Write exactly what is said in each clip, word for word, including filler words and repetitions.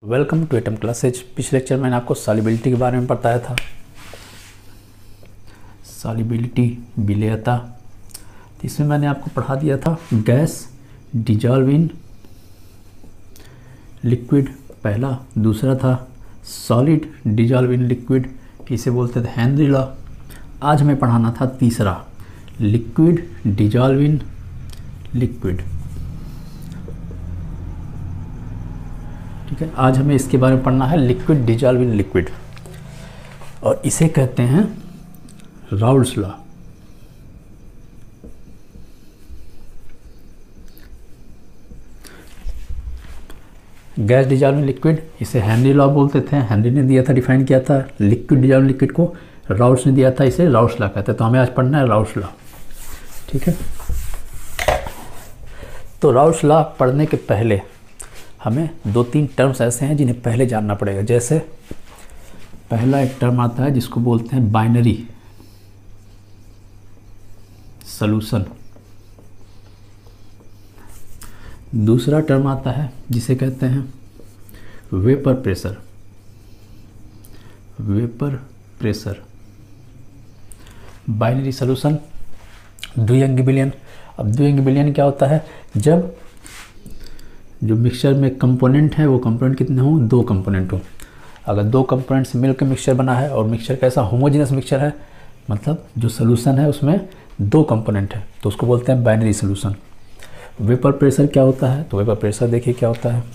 Welcome to atom classes. पिछले lecture में मैंने आपको सॉल्युबिलिटी के बारे में बताया था। सॉल्युबिलिटी विलेयता, तो इसमें मैंने आपको पढ़ा दिया था गैस डिजॉल्व इन लिक्विड पहला, दूसरा था सॉलिड डिजॉल्व इन लिक्विड, इसे बोलते थे हेनरी लॉ। आज हमें पढ़ाना था तीसरा लिक्विड डिजॉल्व इन लिक्विड। ठीक है, आज हमें इसके बारे में पढ़ना है लिक्विड डिजॉल्व इन लिक्विड, और इसे कहते हैं Raoult's law. Gas dissolve in liquid, इसे हेनरी लॉ बोलते थे। हेनरी ने दिया था, डिफाइन किया था। लिक्विड डिजॉल्व इन लिक्विड को राउल्ट्स ने दिया था, इसे राउल्ट्स लॉ कहते हैं। तो हमें आज पढ़ना है राउल्ट्स लॉ। ठीक है, तो राउल्ट्स लॉ पढ़ने के पहले हमें दो तीन टर्म्स ऐसे हैं जिन्हें पहले जानना पड़ेगा। जैसे पहला एक टर्म आता है जिसको बोलते हैं बाइनरी सॉल्यूशन। दूसरा टर्म आता है जिसे कहते हैं vapour pressure. Vapour pressure, binary solution, द्विअंगी विलयन। अब द्विअंगी विलयन क्या होता है? जब जो मिक्सचर में कंपोनेंट है वो कंपोनेंट कितने हों? दो कंपोनेंट हों। अगर दो कंपोनेंट से मिलकर मिक्सचर बना है और मिक्सचर कैसा होमोजेनस मिक्सचर है, मतलब जो सॉल्यूशन है उसमें दो कंपोनेंट है, तो उसको बोलते हैं बाइनरी सॉल्यूशन। वेपर प्रेशर क्या होता है? तो वेपर प्रेशर देखिए क्या होता है।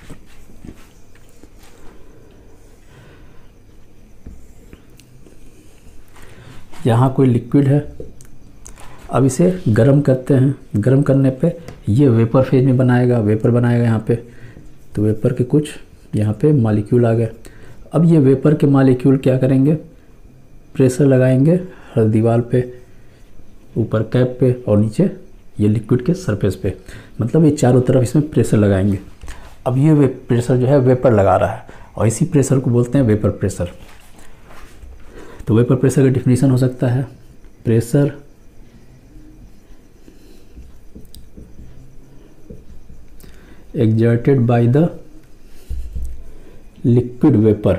यहाँ कोई लिक्विड है, अब इसे गर्म करते हैं। गर्म करने पे ये वेपर फेज में बनाएगा, वेपर बनाएगा यहाँ पे। तो वेपर के कुछ यहाँ पे मॉलिक्यूल आ गए। अब ये वेपर के मॉलिक्यूल क्या करेंगे? प्रेशर लगाएंगे हर दीवार पे, ऊपर कैप पे और नीचे ये लिक्विड के सरफेस पे, मतलब ये चारों तरफ इसमें प्रेशर लगाएंगे। अब ये वे प्रेशर जो है वेपर लगा रहा है, और इसी प्रेशर को बोलते हैं वेपर प्रेशर। तो वेपर प्रेशर का डिफिनीशन हो सकता है pressure exerted by the liquid vapor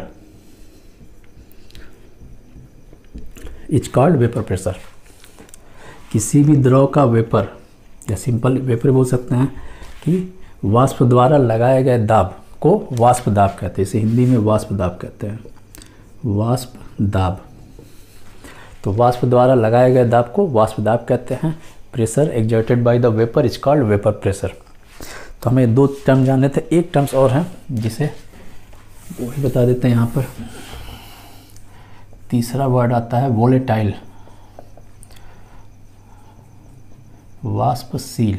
is called vapor pressure। किसी भी द्रव का वेपर या सिंपल वेपर बोल सकते हैं कि वाष्प द्वारा लगाए गए दाब को वाष्प दाब कहते हैं। इसे हिंदी में वाष्प दाब कहते हैं, वाष्प दाब। तो वाष्प द्वारा लगाए गए दाब को वाष्प दाब कहते हैं। Pressure exerted by the vapor is called vapor pressure। तो हमें दो टर्म जानने थे, एक टर्म्स और हैं जिसे वही बता देते हैं यहाँ पर। तीसरा वर्ड आता है वोलेटाइल, वाष्पशील।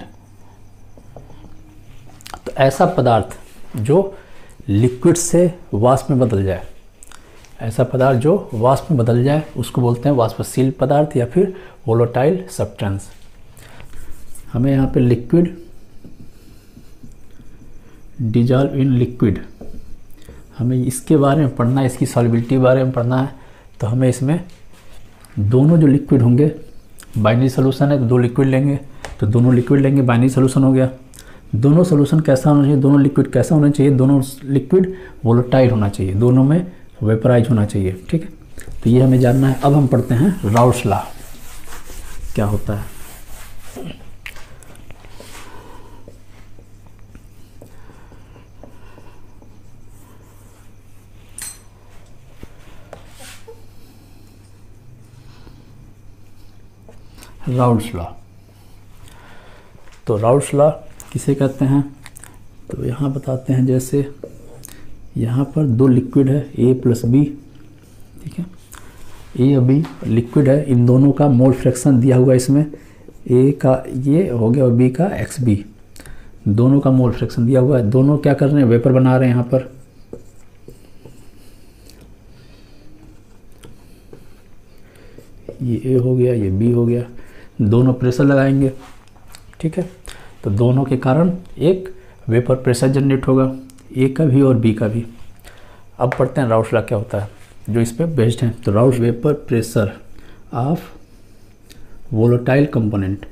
तो ऐसा पदार्थ जो लिक्विड से वाष्प में बदल जाए, ऐसा पदार्थ जो वाष्प में बदल जाए उसको बोलते हैं वाष्पशील पदार्थ या फिर वोलेटाइल सब्सटेंस। हमें यहाँ पे लिक्विड डिजॉल्व इन लिक्विड, हमें इसके बारे में पढ़ना है, इसकी सॉल्युबिलिटी के बारे में पढ़ना है। तो हमें इसमें दोनों जो लिक्विड होंगे, बाइनरी सॉल्यूशन है तो दो लिक्विड लेंगे, तो दोनों लिक्विड लेंगे, बाइनरी सॉल्यूशन हो गया। दोनों सॉल्यूशन कैसा होना चाहिए? दोनों लिक्विड कैसा होना चाहिए? दोनों लिक्विड वोलेटाइल होना चाहिए, दोनों में वेपराइज होना चाहिए। ठीक है, तो ये हमें जानना है। अब हम पढ़ते हैं राउल्ट्स लॉ क्या होता है। राउल्ट्स लॉ, तो राउल्ट्स लॉ किसे कहते हैं? तो यहाँ बताते हैं। जैसे यहाँ पर दो लिक्विड है, ए प्लस बी। ठीक है, ए और बी लिक्विड है, इन दोनों का मोल फ्रैक्शन दिया हुआ है इसमें। ए का ये हो गया और बी का एक्स बी, दोनों का मोल फ्रैक्शन दिया हुआ है। दोनों क्या कर रहे हैं? वेपर बना रहे हैं यहाँ पर। ये ए हो गया, ये बी हो गया, दोनों प्रेशर लगाएंगे। ठीक है, तो दोनों के कारण एक वेपर प्रेशर जनरेट होगा, ए का भी और बी का भी। अब पढ़ते हैं राउल्ट्स लॉ क्या होता है, जो इस पर बेस्ड है। तो Raoult's vapour pressure of volatile component,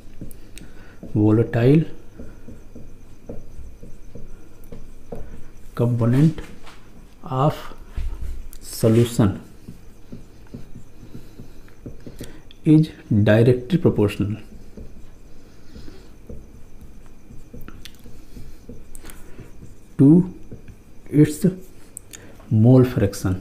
volatile component of solution is directly proportional to its mole fraction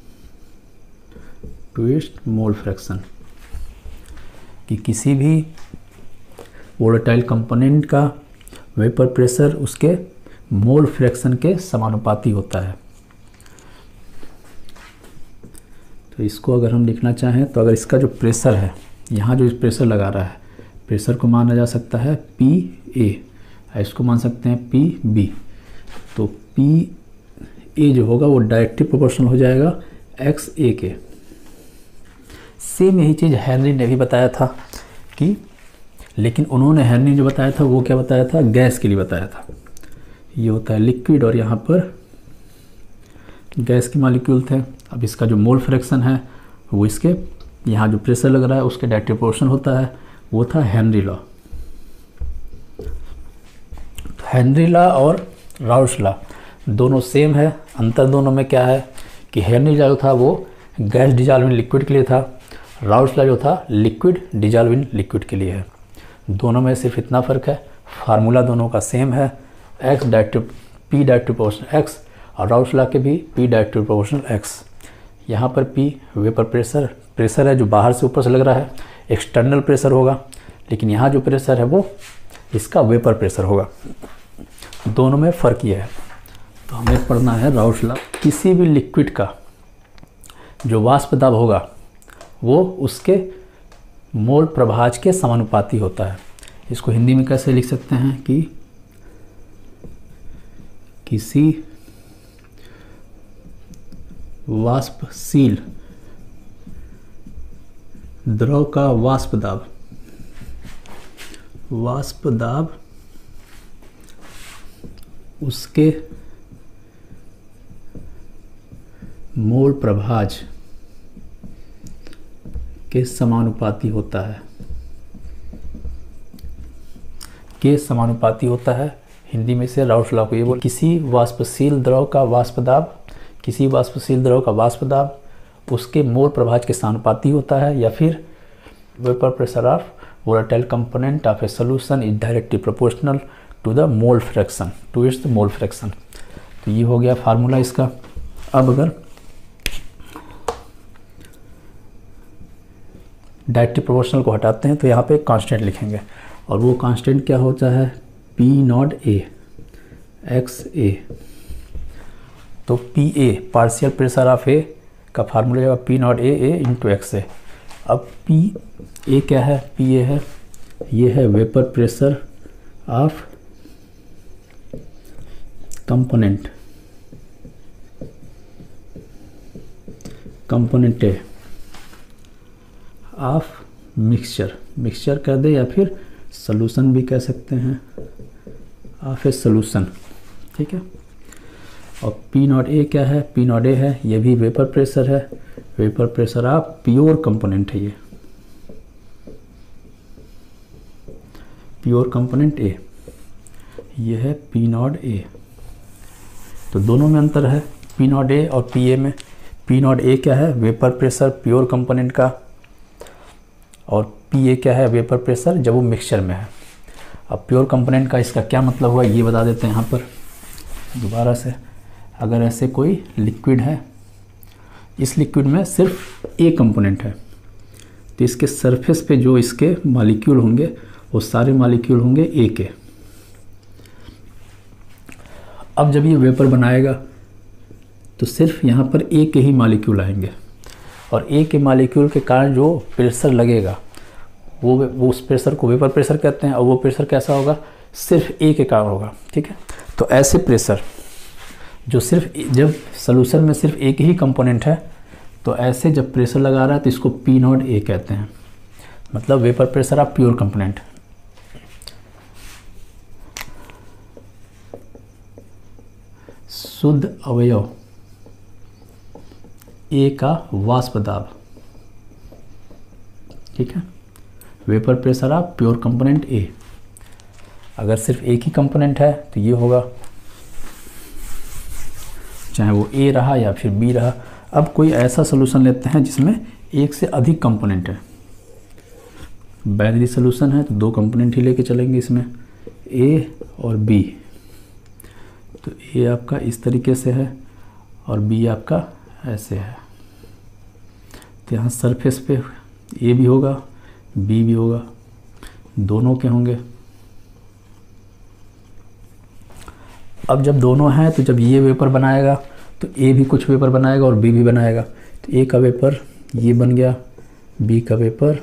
to its mole fraction कि किसी भी वोलेटाइल कंपोनेंट का वेपर प्रेशर उसके मोल फ्रैक्शन के समानुपाती होता है। तो इसको अगर हम लिखना चाहें तो अगर इसका जो प्रेशर है, यहाँ जो प्रेशर लगा रहा है, प्रेशर को माना जा सकता है पी ए, इसको मान सकते हैं पी बी। तो पी ए जो होगा वो डायरेक्टली प्रोपोर्शनल हो जाएगा एक्स ए के। सेम यही चीज़ हेनरी ने भी बताया था कि, लेकिन उन्होंने हेनरी जो बताया था वो क्या बताया था, गैस के लिए बताया था। ये होता है लिक्विड और यहाँ पर गैस के मॉलिक्यूल थे। अब इसका जो मोल फ्रैक्शन है वो इसके यहाँ जो प्रेशर लग रहा है उसके डायरेक्टली प्रोपोर्शनल होता है, वो था हेनरी लॉ। हेनरी लॉ और राउल्ट लॉ दोनों सेम है। अंतर दोनों में क्या है कि हेनरी लॉ जो था वो गैस डिजॉल्विंग लिक्विड के लिए था, राउल्ट लॉ जो था लिक्विड डिजॉल्विंग लिक्विड के लिए है। दोनों में सिर्फ इतना फ़र्क है, फार्मूला दोनों का सेम है, X directive P directive proportional X, और राउल्ट लॉ के भी पी डायरेक्टिव प्रोपोर्शनल एक्स। यहाँ पर पी वेपर प्रेशर प्रेशर है जो बाहर से ऊपर से लग रहा है, एक्सटर्नल प्रेशर होगा, लेकिन यहाँ जो प्रेशर है वो इसका वेपर प्रेशर होगा। दोनों में फ़र्क ये है। तो हमें पढ़ना है राउल्ट लॉ। किसी भी लिक्विड का जो वाष्प दाब होगा वो उसके मोल प्रभाज के समानुपाती होता है। इसको हिंदी में कैसे लिख सकते हैं कि किसी वाष्पशील द्रव का वाष्प दाब वाष्प दाब उसके मोल प्रभाज के समानुपाती होता है के समानुपाती होता है। हिंदी में से राउल्ट लॉ को ये बोल, किसी वाष्पशील द्रव का वाष्प दाब किसी वाष्पशील द्रव का वाष्प दाब उसके मोल प्रभाज के समानुपाती होता है, या फिर vapour pressure of volatile component of a solution is directly proportional to the mole fraction to its mole fraction. तो ये हो गया फार्मूला इसका। अब अगर डायरेक्टली प्रोपोर्शनल को हटाते हैं तो यहाँ पे कांस्टेंट लिखेंगे, और वो कांस्टेंट क्या होता है, P naught A X A. तो P A partial pressure of A का फार्मूला जाएगा P naught A A into X A. अब पी ए क्या है, पी ए है ये है vapour pressure of component component A of mixture mixture कर दे, या फिर सॉल्यूशन भी कह सकते हैं, ऑफ ए सॉल्यूशन। ठीक है। और पी नॉट ए क्या है, पी नॉट ए है ये भी वेपर प्रेशर है, vapour pressure of pure component है, ये प्योर कंपोनेंट ए, ये है पी नॉट ए। तो दोनों में अंतर है पी नॉट ए और पी ए में। पी नॉट ए क्या है, वेपर प्रेशर प्योर कंपोनेंट का, और पी ए क्या है, वेपर प्रेशर जब वो मिक्सचर में है। अब प्योर कंपोनेंट का इसका क्या मतलब हुआ ये बता देते हैं यहाँ पर दोबारा से। अगर ऐसे कोई लिक्विड है, इस लिक्विड में सिर्फ ए कंपोनेंट है, तो इसके सरफेस पे जो इसके मॉलिक्यूल होंगे वो सारे मॉलिक्यूल होंगे ए के। अब जब ये वेपर बनाएगा तो सिर्फ यहाँ पर ए के ही मॉलिक्यूल आएंगे, और ए के मॉलिक्यूल के कारण जो प्रेशर लगेगा वो वो उस प्रेशर को वेपर प्रेशर कहते हैं, और वो प्रेशर कैसा होगा, सिर्फ ए के कारण होगा। ठीक है। तो ऐसे प्रेशर जो सिर्फ जब सॉल्यूशन में सिर्फ एक ही कंपोनेंट है, तो ऐसे जब प्रेशर लगा रहा है तो इसको पी नॉट ए कहते हैं, मतलब vapour pressure of pure component. शुद्ध अवयव ए का वाष्प दाब। ठीक है। Vapour pressure of pure component A. अगर सिर्फ एक ही कंपोनेंट है तो ये होगा चाहे वो ए रहा या फिर बी रहा। अब कोई ऐसा सोल्यूशन लेते हैं जिसमें एक से अधिक कंपोनेंट है। बाइनरी सोल्यूशन है तो दो कंपोनेंट ही लेके चलेंगे इसमें, ए और बी। तो ए आपका इस तरीके से है और बी आपका ऐसे है। तो यहाँ सरफेस पे ए भी होगा, बी भी होगा, दोनों के होंगे। अब जब दोनों हैं तो जब ये वेपर बनाएगा तो ए भी कुछ वेपर बनाएगा और बी भी बनाएगा। तो ए का वेपर ये बन गया, बी का वेपर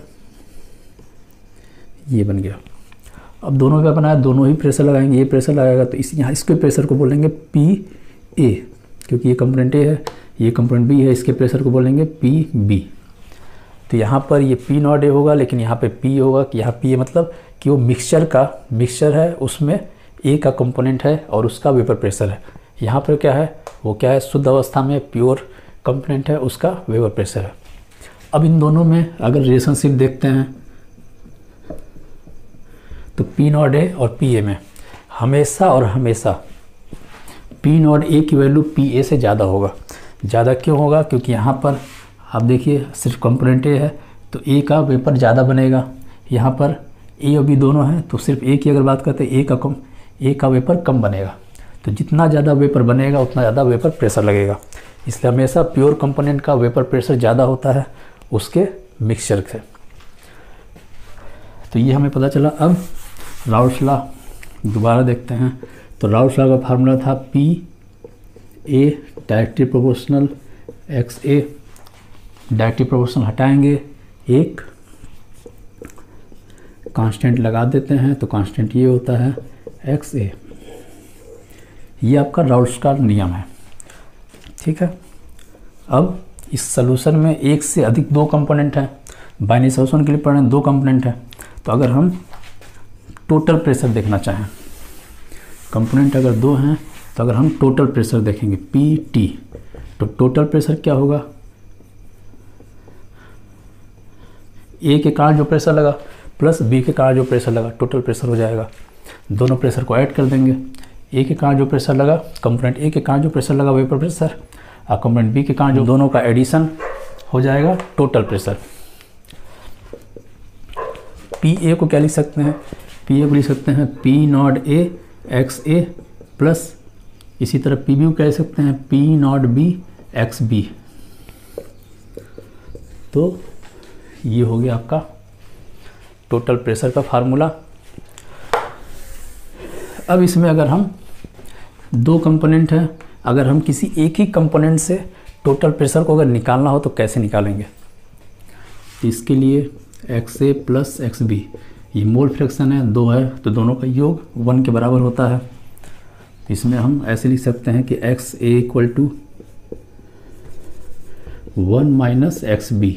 ये बन गया। अब दोनों वेपर बनाया, दोनों ही प्रेशर लगाएंगे, ये प्रेशर लगाएगा तो इस यहाँ इसके प्रेशर को बोलेंगे पी ए, क्योंकि ये कंपोनेंट ए है, ये कंपोनेंट बी है, इसके प्रेशर को बोलेंगे पी बी। तो यहाँ पर ये पी नॉट ए होगा, लेकिन यहाँ पे पी होगा कि यहाँ पी मतलब कि वो मिक्सचर का मिक्सचर है, उसमें ए का कंपोनेंट है और उसका वेपर प्रेशर है। यहाँ पर क्या है, वो क्या है, शुद्ध अवस्था में प्योर कंपोनेंट है, उसका वेपर प्रेशर है। अब इन दोनों में अगर रिलेशनशिप देखते हैं तो पी नॉट ए और पी ए में हमेशा और हमेशा पी नॉट ए की वैल्यू पी ए से ज़्यादा होगा। ज़्यादा क्यों होगा, क्योंकि यहाँ पर आप देखिए सिर्फ कंपोनेंट ए है तो ए का वेपर ज़्यादा बनेगा। यहाँ पर ए और बी दोनों हैं तो सिर्फ ए की अगर बात करते हैं ए का कम ए का वेपर कम बनेगा। तो जितना ज़्यादा वेपर बनेगा उतना ज़्यादा वेपर प्रेशर लगेगा। इसलिए हमेशा प्योर कंपोनेंट का वेपर प्रेशर ज़्यादा होता है उसके मिक्सचर से। तो ये हमें पता चला। अब राउल्ट लॉ दोबारा देखते हैं। तो राउल्ट लॉ का फार्मूला था P A directly proportional X A. Directly proportional हटाएंगे, एक कांस्टेंट लगा देते हैं तो कांस्टेंट ये होता है एक्स ए। ये आपका राउल्ट का नियम है, ठीक है। अब इस सॉल्यूशन में एक से अधिक दो कंपोनेंट हैं, बाइनरी सॉल्यूशन के लिए पढ़ रहे हैं, दो कंपोनेंट हैं। तो अगर हम टोटल प्रेशर देखना चाहें, कंपोनेंट अगर दो हैं तो अगर हम टोटल प्रेशर देखेंगे पी टी, तो टोटल प्रेशर क्या होगा, ए के कारण जो प्रेशर लगा प्लस बी के कारण जो प्रेशर लगा, टोटल प्रेशर हो जाएगा। दोनों प्रेशर को ऐड कर देंगे, ए के कारण जो प्रेशर लगा, कंपोनेंट ए के कारण जो प्रेशर लगा वेपर प्रेशर, और कंपोनेंट बी के कारण जो, दोनों का एडिशन हो जाएगा टोटल प्रेशर। पी ए को क्या लिख सकते हैं, पी ए को लिख सकते हैं P naught A X A plus, इसी तरह पी बी को क्या लिख सकते हैं P naught B X B. तो ये हो गया आपका टोटल प्रेशर का फार्मूला। अब इसमें अगर हम दो कंपोनेंट हैं, अगर हम किसी एक ही कंपोनेंट से टोटल प्रेशर को अगर निकालना हो तो कैसे निकालेंगे। इसके लिए X A plus X B, ये मोल फ्रैक्शन है, दो है तो दोनों का योग वन के बराबर होता है। तो इसमें हम ऐसे लिख सकते हैं कि X A equal to one minus X B.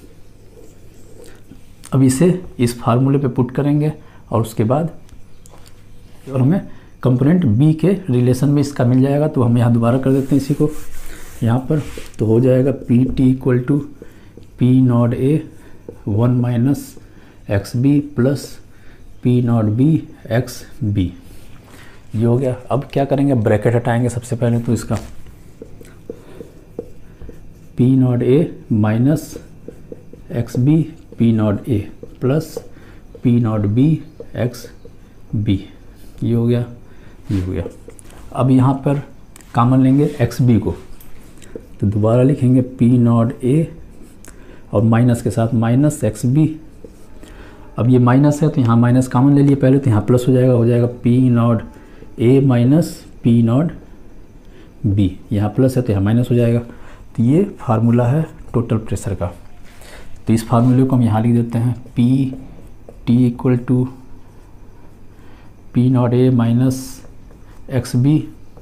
अब इसे इस फार्मूले पे पुट करेंगे और उसके बाद और हमें कंपोनेंट बी के रिलेशन में इसका मिल जाएगा। तो हम यहाँ दोबारा कर देते हैं इसी को यहाँ पर, तो हो जाएगा P T equal to P naught A one minus X B plus P naught B X B. ये हो गया। अब क्या करेंगे, ब्रैकेट हटाएंगे सबसे पहले तो इसका P naught A minus X B P naught A plus P naught B X B. ये हो गया, ये हो गया। अब यहाँ पर कॉमन लेंगे एक्स बी को, तो दोबारा लिखेंगे पी नॉट ए और माइनस के साथ माइनस एक्स बी। अब ये माइनस है तो यहाँ माइनस कॉमन ले लिए पहले, तो यहाँ प्लस हो जाएगा, हो जाएगा P naught A minus P naught B. यहाँ प्लस है तो यहाँ माइनस हो जाएगा। तो ये फार्मूला है टोटल प्रेशर का। तो इस फार्मूले को हम यहाँ लिख देते हैं P T equal to P naught A minus X B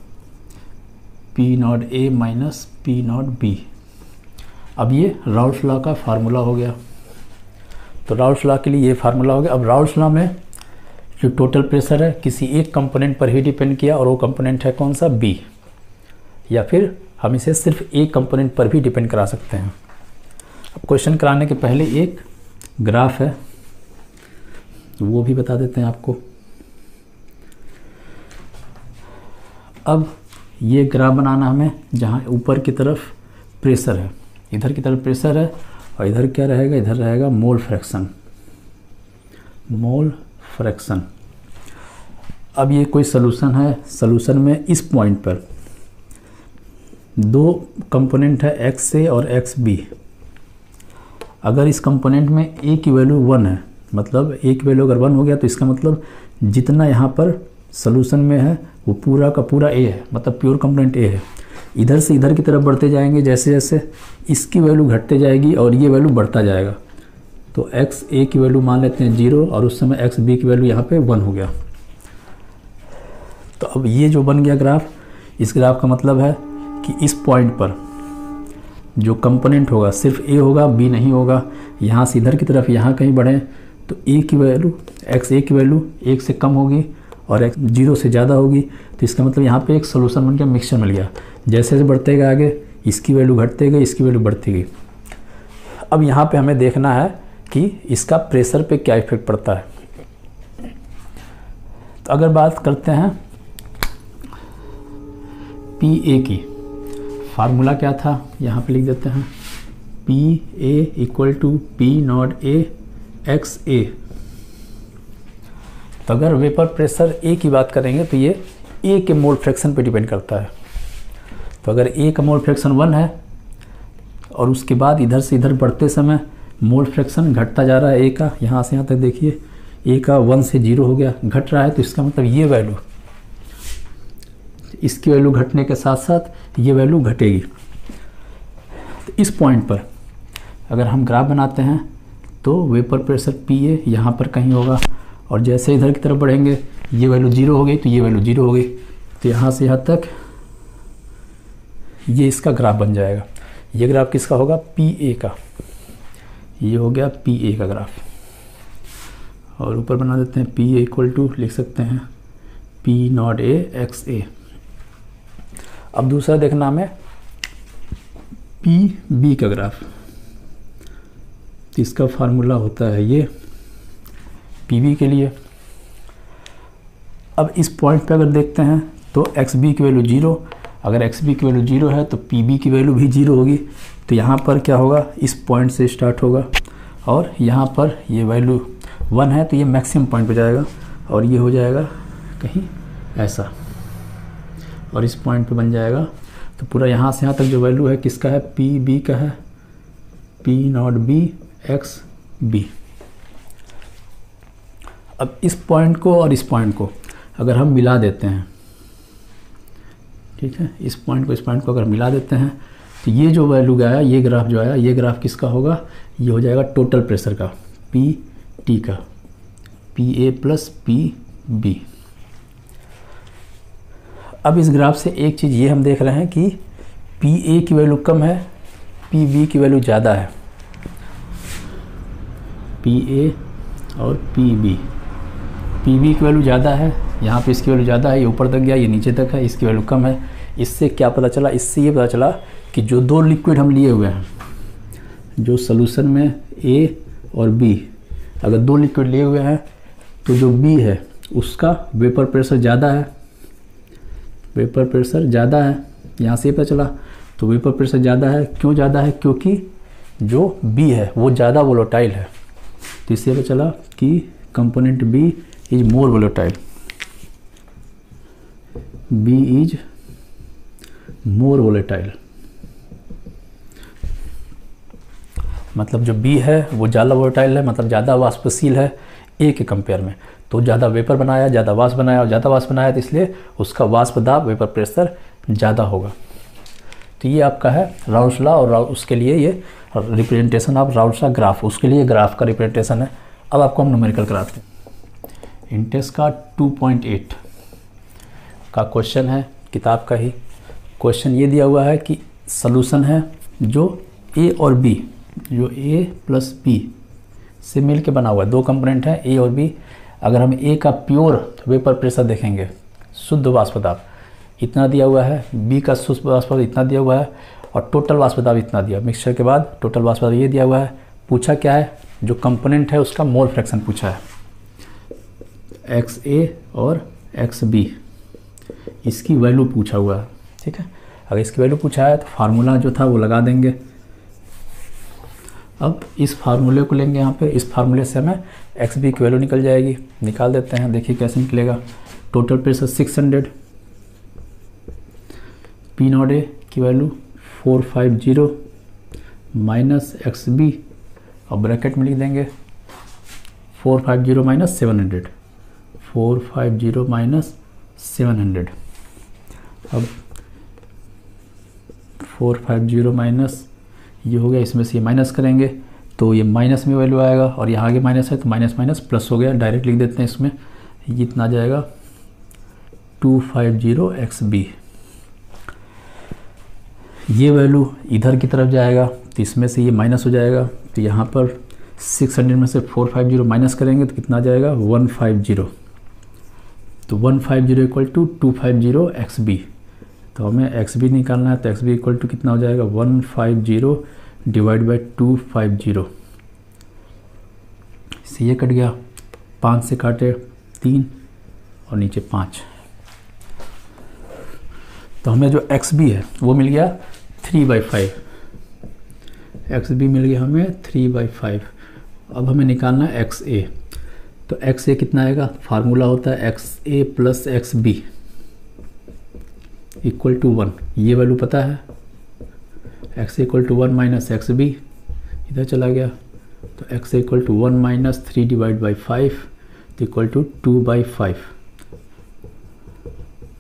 P naught A minus P naught B. अब ये राउल्ट लॉ का फार्मूला हो गया। तो राउल्ट लॉ के लिए ये फार्मूला हो गया। अब राउल्ट लॉ में जो टोटल प्रेशर है किसी एक कंपोनेंट पर ही डिपेंड किया और वो कंपोनेंट है कौन सा, बी, या फिर हम इसे सिर्फ एक कंपोनेंट पर भी डिपेंड करा सकते हैं। अब क्वेश्चन कराने के पहले एक ग्राफ है वो भी बता देते हैं आपको। अब ये ग्राफ बनाना हमें जहाँ ऊपर की तरफ प्रेशर है, इधर की तरफ प्रेशर है और इधर क्या रहेगा, इधर रहेगा मोल फ्रैक्शन, मोल फ्रैक्शन। अब ये कोई सॉल्यूशन है, सॉल्यूशन में इस पॉइंट पर दो कंपोनेंट है एक्स ए और एक्स बी। अगर इस कंपोनेंट में ए की वैल्यू वन है, मतलब ए की वैल्यू अगर वन हो गया तो इसका मतलब जितना यहाँ पर सॉल्यूशन में है वो पूरा का पूरा ए है, मतलब प्योर कंपोनेंट ए है। इधर से इधर की तरफ बढ़ते जाएंगे, जैसे जैसे इसकी वैल्यू घटते जाएगी और ये वैल्यू बढ़ता जाएगा। तो एक्स ए की वैल्यू मान लेते हैं जीरो और उस समय एक्स बी की वैल्यू यहाँ पे वन हो गया। तो अब ये जो बन गया ग्राफ, इस ग्राफ का मतलब है कि इस पॉइंट पर जो कंपोनेंट होगा सिर्फ ए होगा, बी नहीं होगा। यहाँ से इधर की तरफ यहाँ कहीं बढ़ें तो ए की वैल्यू, एक्स ए की वैल्यू एक से कम होगी और एक्स जीरो से ज़्यादा होगी। तो इसका मतलब यहाँ पे एक सोल्यूशन बन गया, मिक्सचर मिल गया। जैसे जैसे बढ़ते गए आगे इसकी वैल्यू घटते गई, इसकी वैल्यू बढ़ती गई। अब यहाँ पे हमें देखना है कि इसका प्रेशर पे क्या इफेक्ट पड़ता है। तो अगर बात करते हैं पी ए की, फार्मूला क्या था यहाँ पे लिख देते हैं, P A equal to P naught A X A. तो अगर वेपर प्रेशर ए की बात करेंगे तो ये ए के मोल फ्रैक्शन पे डिपेंड करता है। तो अगर ए का मोल फ्रैक्शन वन है और उसके बाद इधर से इधर बढ़ते समय मोल फ्रैक्शन घटता जा रहा है ए का, यहाँ से यहाँ तक देखिए ए का वन से जीरो हो गया, घट रहा है। तो इसका मतलब ये वैल्यू, इसकी वैल्यू घटने के साथ साथ ये वैल्यू घटेगी। तो इस पॉइंट पर अगर हम ग्राफ बनाते हैं तो वेपर प्रेशर पी ए यहाँ पर कहीं होगा और जैसे इधर की तरफ बढ़ेंगे ये वैल्यू जीरो हो गई तो ये वैल्यू जीरो हो गई। तो यहाँ से यहाँ तक ये इसका ग्राफ बन जाएगा। ये ग्राफ किसका होगा, पी ए का। ये हो गया पी ए का ग्राफ। और ऊपर बना देते हैं पी ए इक्वल टू, लिख सकते हैं P naught A X A. अब दूसरा देखना हमें पी बी का ग्राफ। इसका फार्मूला होता है ये पी बी के लिए। अब इस पॉइंट पे अगर देखते हैं तो एक्स बी की वैल्यू जीरो, अगर एक्स बी की वैल्यू जीरो है तो पी बी की वैल्यू भी जीरो होगी। तो यहाँ पर क्या होगा, इस पॉइंट से स्टार्ट होगा और यहाँ पर ये वैल्यू वन है तो ये मैक्सिमम पॉइंट पे जाएगा और ये हो जाएगा कहीं ऐसा और इस पॉइंट पे बन जाएगा। तो पूरा यहाँ से यहाँ तक जो वैल्यू है किसका है, पी बी का है, P naught B X B. अब इस पॉइंट को और इस पॉइंट को अगर हम मिला देते हैं, ठीक है, इस पॉइंट को इस पॉइंट को अगर मिला देते हैं तो ये जो वैल्यू आया, ये ग्राफ जो आया, ये ग्राफ किसका होगा, ये हो जाएगा टोटल प्रेशर का, पी टी का, P A plus P B. अब इस ग्राफ से एक चीज़ ये हम देख रहे हैं कि पी ए की वैल्यू कम है, पी बी की वैल्यू ज़्यादा है। पी ए और पी बी, पी बी की वैल्यू ज़्यादा है, यहाँ पे इसकी वैल्यू ज़्यादा है, ये ऊपर तक गया, ये नीचे तक है, इसकी वैल्यू कम है। इससे क्या पता चला, इससे ये पता चला कि जो दो लिक्विड हम लिए हुए हैं, जो सॉल्यूशन में ए और बी, अगर दो लिक्विड लिए हुए हैं तो जो बी है उसका वेपर प्रेशर ज़्यादा है, वेपर प्रेशर ज़्यादा है, यहाँ से पता चला। तो वेपर प्रेशर ज़्यादा है, क्यों ज़्यादा है, क्योंकि जो बी है वो ज़्यादा वोलेटाइल है। तो इससे पता चला कि component B is more volatile, B is more volatile, मतलब जो बी है वो ज़्यादा वोलेटाइल है, मतलब ज़्यादा वाष्पशील है ए के कंपेयर में। तो ज़्यादा वेपर बनाया, ज़्यादा वाष्प बनाया और ज़्यादा वाष्प बनाया तो इसलिए उसका वाष्प दाब, वेपर प्रेशर ज़्यादा होगा। तो ये आपका है राउल्ट लॉ और राउल्ट उसके लिए ये representation of Raoult law graph, उसके लिए ग्राफ का रिप्रेजेंटेशन है। अब आपको हम न्यूमेरिकल कराते हैं। इंटेक्स्ट का टू पॉइंट एट का क्वेश्चन है, किताब का ही क्वेश्चन ये दिया हुआ है कि सॉल्यूशन है जो ए और बी, जो ए प्लस बी से मिल के बना हुआ है, दो कंपोनेंट हैं ए और बी। अगर हम ए का प्योर वेपर प्रेशर देखेंगे, शुद्ध वाष्प दाब इतना दिया हुआ है, बी का शुद्ध वाष्प दाब इतना दिया हुआ है और टोटल वाष्प दाब इतना दिया, मिक्सचर के बाद टोटल वाष्प दाब ये दिया हुआ है। पूछा क्या है, जो कंपोनेंट है उसका मोल फ्रैक्शन पूछा है, एक्स ए और एक्स बी, इसकी वैल्यू पूछा हुआ है। ठीक है। अगर इसकी वैल्यू पूछा है तो फार्मूला जो था वो लगा देंगे। अब इस फार्मूले को लेंगे यहाँ पे, इस फार्मूले से हमें एक्स बी की वैल्यू निकल जाएगी। निकाल देते हैं, देखिए कैसे निकलेगा। Total pressure six hundred, P naught A की value four five zero minus X B, और ब्रैकेट में लिख देंगे four five zero minus seven hundred, four five zero minus seven hundred. अब फोर फाइव जीरो माइनस ये हो गया, इसमें से ये माइनस करेंगे तो ये माइनस में वैल्यू आएगा, और यहाँ आगे माइनस है तो माइनस माइनस प्लस हो गया। डायरेक्ट लिख देते हैं इसमें, ये इतना आ जाएगा two five zero X B. ये वैल्यू इधर की तरफ जाएगा तो इसमें से ये माइनस हो जाएगा, तो यहाँ पर सिक्स हंड्रेड में से फोर फाइव जीरो माइनस करेंगे तो कितना आ जाएगा वन फाइव जीरो। तो one five zero equal to two five zero X B. तो हमें एक्स बी निकालना है, तो एक्स बी इक्वल टू कितना हो जाएगा one five zero divide by two five zero. इससे ये कट गया, पाँच से काटे तीन और नीचे पाँच, तो हमें जो एक्स बी है वो मिल गया three by five. X B मिल गया हमें थ्री बाई फाइव। अब हमें निकालना है एक्स ए। तो एक्स ए कितना आएगा, फार्मूला होता है X A plus X B equal to one. ये वैल्यू पता है, X equal to one minus X B, इधर चला गया तो X equal to one minus three divide by five equal to two by five.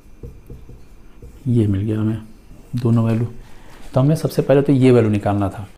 ये मिल गया हमें दोनों वैल्यू। तो हमें सबसे पहले तो ये वैल्यू निकालना था।